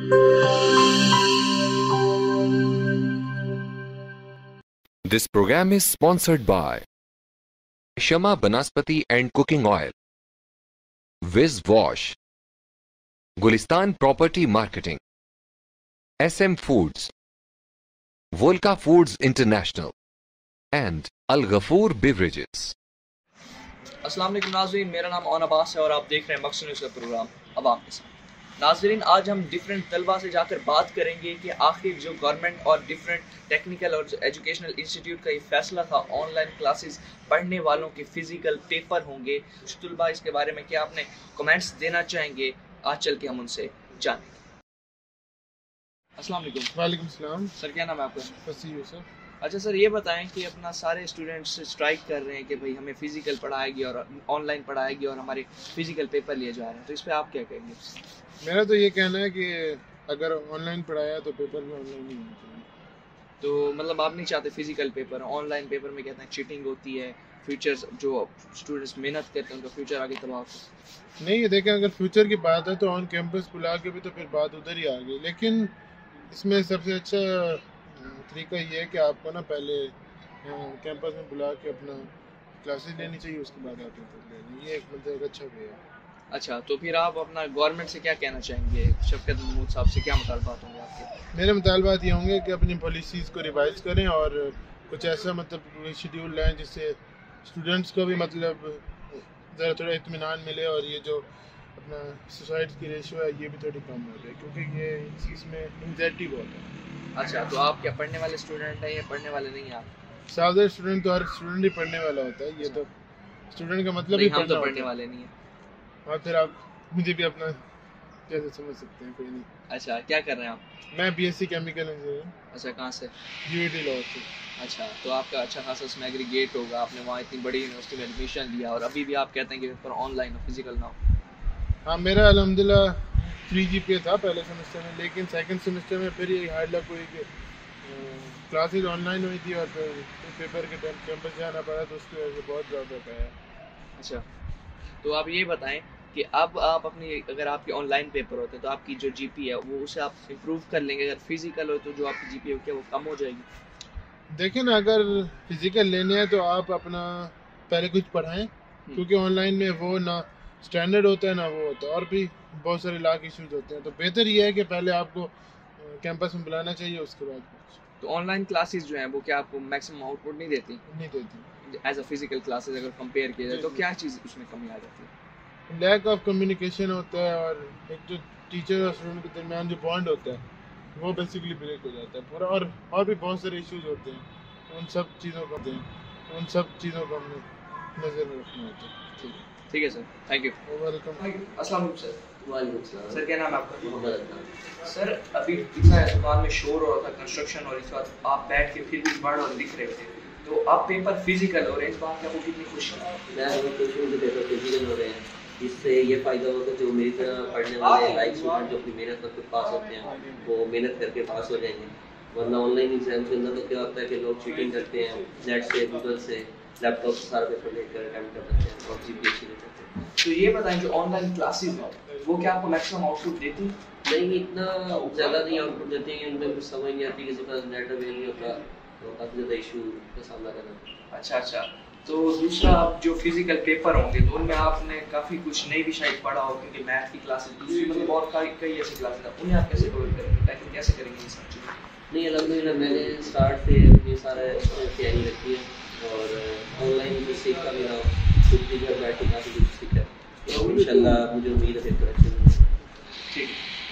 This program is sponsored by Shama Banaspati and Cooking Oil, Viz Wash, Gulistan Property Marketing, SM Foods, Volca Foods International, and Al Ghafoor Beverages. अस्सलाम वालेकुम नाज़रीन, मेरा नाम own Abbas है और आप देख रहे हैं मकसद न्यूज़ का प्रोग्राम अब आपके साथ। नाज़रीन, आज हम डिफरेंट तलबा से जाकर बात करेंगे कि आखिर जो गवर्नमेंट और डिफरेंट टेक्निकल और एजुकेशनल इंस्टीट्यूट का ये फैसला था ऑनलाइन क्लासेस पढ़ने वालों के फिजिकल पेपर होंगे, तलबा इसके बारे में क्या अपने कमेंट्स देना चाहेंगे, आज चल के हम उनसे जानेंगे। अस्सलाम वालेकुम। वालेकुम सलाम। सर, क्या नाम है आपका? फसी यूसुफ। अच्छा सर, ये बताएं कि अपना सारे स्टूडेंट्स स्ट्राइक कर रहे हैं कि भाई हमें फिजिकल पढ़ाएगी और ऑनलाइन पढ़ाएगी और हमारे फिजिकल पेपर लिए जा रहे हैं, तो इस पे आप क्या कहेंगे? मेरा तो ये कहना है कि अगर ऑनलाइन पढ़ाया तो पेपर भी ऑनलाइन ही होना चाहिए। तो मतलब आप नहीं चाहते फिजिकल पेपर? ऑनलाइन पेपर में कहते हैं चीटिंग होती है, फ्यूचर्स जो स्टूडेंट्स मेहनत करते हैं उनका फ्यूचर आगे तबाह होता है। नहीं, ये देखें, अगर फ्यूचर की बात है तो ऑन कैंपस बुला के भी तो फिर बात उधर ही आ गई, लेकिन इसमें सबसे अच्छा तरीका ये है कि आपको ना पहले कैंपस में बुला के अपना क्लासेस लेनी चाहिए, उसके बाद आप पेपर लेनी, ये एक मतलब एक अच्छा वे है। अच्छा, तो फिर आप अपना गवर्नमेंट से क्या कहना चाहेंगे? शफकत महमूद साहब से क्या मुतालबात होंगे आपके? मेरे मुतालबात ये होंगे कि अपनी पॉलिसीज़ को रिवाइज करें और कुछ ऐसा मतलब शेड्यूल लाएँ जिससे स्टूडेंट्स को भी मतलब ज़रा थोड़ा इत्मीनान मिले और ये जो अपना सुसाइड की रेशियो है ये भी थोड़ी कम हो जाए, क्योंकि ये इसमें एंग्जाइटी बहुत है। अच्छा, तो आप क्या पढ़ने वाले स्टूडेंट हैं या पढ़ने वाले नहीं हैं आप? सादर स्टूडेंट तो हर स्टूडेंट ही पढ़ने वाला होता है, ये तो स्टूडेंट का मतलब ही हम तो पढ़ना पढ़ने होता वाले नहीं हैं। है। और फिर आप मुझे भी अपना कैसे समझ सकते हैं, कोई नहीं। अच्छा, क्या कर रहे हैं आप? मैं BSc केमिकल इंजीनियर। अच्छा, कहाँ से? UAT लॉ से। अच्छा, तो आपका अच्छा खासा उसमें एग्रीगेट होगा, आपने वहाँ इतनी बड़ी यूनिवर्सिटी में एडमिशन लिया और अभी भी आप कहते हैं कि पेपर ऑनलाइन हो, फिजिकल ना हो। हाँ, मेरा अल्हम्दुलिल्लाह 3 GPA था पहले सेमेस्टर में, लेकिन सेकंड सेमेस्टर में फिर ये हार्ड लक हुई कि क्लासेस ऑनलाइन हुई थी और फिर पेपर के टाइम कैंपस जाना पड़ा, तो उसकी वजह से बहुत ड्रॉबैक आया। अच्छा, तो आप ये बताएं कि अब आप अपनी अगर आपके ऑनलाइन पेपर होते तो आपकी जो GPA है वो उसे आप इम्प्रूव कर लेंगे, अगर फिजिकल हो तो जो आपकी GPA हो क्या वो कम हो जाएगी? देखिए ना, अगर फिजिकल लेने हैं तो आप अपना पहले कुछ पढ़ाएं, क्योंकि ऑनलाइन में वो ना स्टैंडर्ड होता है ना वो होता है, और भी बहुत सारे लाख इश्यूज होते हैं, तो बेहतर ये है कि पहले आपको कैंपस में बुलाना चाहिए, उसके बाद कुछ। तो ऑनलाइन क्लासेस जो हैं वो क्या आपको मैक्सिमम आउटपुट नहीं देती? नहीं देती एज अ फिजिकल क्लासेस अगर कंपेयर किया जाए तो क्या चीज़ उसमें कमी आ जाती है? लैक ऑफ कम्युनिकेशन होता है, और एक जो टीचर और स्टूडेंट के दरमियान जो बॉन्ड होता है वो बेसिकली ब्रेक हो जाता है पूरा, और भी बहुत सारे इश्यूज होते हैं, उन सब चीज़ों को हमें नज़र में रखना होता है। ठीक है सर, थैंक यू। वेलकम। अस्सलाम वालेकुम सर। वालेकुम सलाम। सर, क्या नाम है आपका? मोहम्मद अदनान। सर, अभी इतना दुकान में शोर हो रहा था कंस्ट्रक्शन और इस बात आप बैठ के फिर भी पढ़ और लिख रहे थे, तो अब पेपर फिजिकल हो रहे हैं, इस बात की आपको कितनी खुशी है? मैं बहुत खुश हूँ कि पेपर फिजिकल हो रहे हैं। इससे ये फ़ायदा होगा जो मेरी तरह पढ़ने वाले लाइक स्टूडेंट जो अपनी मेहनत करके पास होते हैं वो मेहनत करके पास हो जाएंगे, वरना ऑनलाइन एग्जाम के अंदर तो क्या होता है कि लोग चीटिंग करते हैं, नेट से गूगल से लैपटॉप से सारा पेपर लेकर अटैम्प्ट कर देते हैं और GPA अच्छी ले जाते हैं। तो ये बताएं जो ऑनलाइन क्लासेस हैं वो क्या आपको मैक्सिमम आउटपुट देती? नहीं, इतना ज़्यादा नहीं आउटपुट देते हैं, उनमें कुछ समझ नहीं आती, किसी का नेट अवेल नहीं होता, तो काफ़ी ज़्यादा इशू का सामना करना। अच्छा, तो दूसरा जो फिजिकल पेपर होंगे तो उनमें आपने काफ़ी कुछ नहीं भी शायद पढ़ा हो, क्योंकि मैथ की क्लासेस दूसरी मतलब और कई ऐसी क्लासेस हैं, उन्हें आप कैसे कवर करेंगे, टैकल कैसे करेंगे ये सब चीज़ें? नहीं, अल्हम्दुलिल्लाह मैंने स्टार्ट से अपनी सारा तैयारी रखी है और ऑनलाइन भी सीखता भी रहा हूँ, खुद भी घर बैठ के काफ़ी कुछ सीखा है, तो इंशाल्लाह मुझे उम्मीद है पेपर अच्छे होंगे। ठीक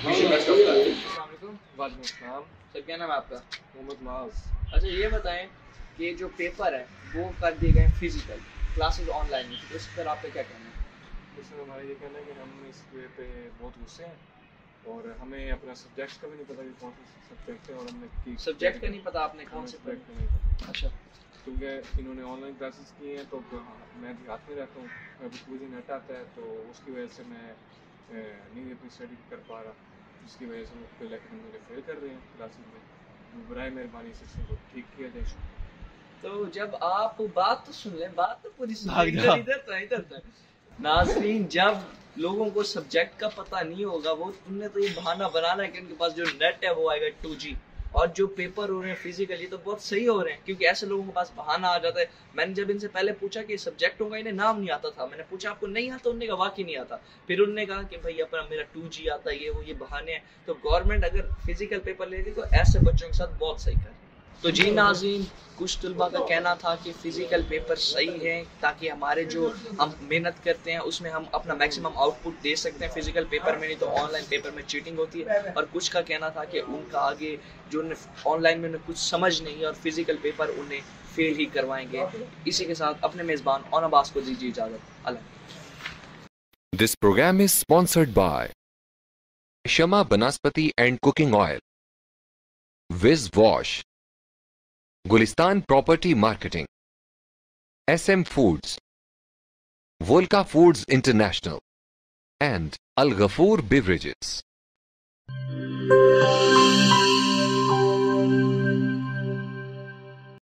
है। वालेकुम सलाम। सर, क्या नाम है आपका? मोहम्मद माज। अच्छा, ये बताएं कि जो पेपर है वो कर दिए गए फिजिकल क्लासेस ऑनलाइन में, तो इस पर आपका क्या कहना है? इसमें हमारा ये कहना है कि हम इस वे पे बहुत गुस्से हैं और हमें अपना सब्जेक्ट का भी नहीं पता कि कौन सा सब्जेक्ट है, और हमने सब्जेक्ट का नहीं पता आपने कौन से सब्जेक्ट का नहीं पता। अच्छा, क्योंकि इन्होंने ऑनलाइन क्लासेस की हैं, तो मैं देहात में रहता हूँ, अभी मुझे नेट आता है, तो उसकी वजह से मैं नहीं अपनी स्टडी कर पा रहा, जिसकी वजह से मुझे लेकर मुझे फेल कर रहे हैं क्लासेस में। बराए मेहरबानी से इसको ठीक किया जाए। तो जब आप बात तो सुन लें, बात तो पूरी सुन लें, इधर था। नाज़रीन, जब लोगों को सब्जेक्ट का पता नहीं होगा, वो तुमने तो ये बहाना बनाना है कि उनके पास जो नेट है वो आएगा 2G, और जो पेपर हो रहे हैं फिजिकली तो बहुत सही हो रहे हैं, क्योंकि ऐसे लोगों के पास बहाना आ जाता है। मैंने जब इनसे पहले पूछा कि सब्जेक्ट होगा, इन्हें नाम नहीं आता था, मैंने पूछा आपको नहीं आता, उन्होंने कहा वाकई नहीं आता। फिर उन्होंने कहा कि भाई अपना मेरा 2G आता है, ये वो ये बहाने हैं। तो गवर्नमेंट अगर फिजिकल पेपर ले रही तो ऐसे बच्चों के साथ बहुत सही कर रही है। तो जी नाज़रीन, कुछ तलबा का कहना था कि फ़िज़िकल पेपर सही है ताकि हमारे जो हम मेहनत करते हैं उसमें हम अपना मैक्सिमम आउटपुट दे सकते हैं फ़िज़िकल पेपर में, नहीं तो ऑनलाइन पेपर में चीटिंग होती है। और कुछ का कहना था कि उनका आगे जो उन्हें ऑनलाइन में उन्हें कुछ समझ नहीं और फ़िज़िकल पेपर उन्हें फेल ही करवाएंगे। इसी के साथ अपने मेज़बान ऑन अब्बास को दीजिए इजाज़त। अल्लाह। This program is sponsored by Shama Banaspati and Cooking Oil, Viz Wash, Gulistan Property Marketing, SM Foods, Volca Foods International, and Al Ghafoor Beverages.